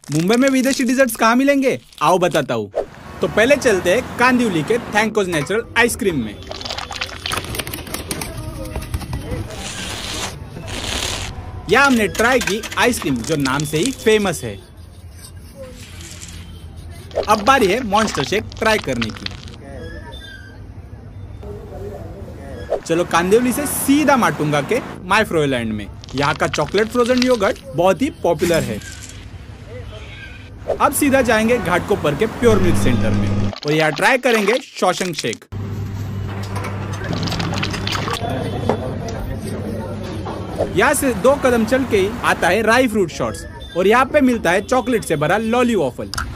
मुंबई में विदेशी डिजर्ट्स कहाँ मिलेंगे, आओ बताता हूँ। तो पहले चलते हैं कांदिवली के थैंकोस नेचुरल आइसक्रीम में। यहाँ हमने ट्राई की आइसक्रीम जो नाम से ही फेमस है। अब बारी है मॉन्स्टर शेक ट्राई करने की। चलो कांदिवली से सीधा माटुंगा के माय फ्रोलैंड में। यहाँ का चॉकलेट फ्रोजन योगर्ट बहुत ही पॉपुलर है। अब सीधा जाएंगे घाटकोपर के प्योर मिल्क सेंटर में और यहाँ ट्राई करेंगे शॉशंक शेक। यहाँ से 2 कदम चल के ही आता है राई फ्रूट शॉट्स और यहाँ पे मिलता है चॉकलेट से भरा लॉली वॉफल।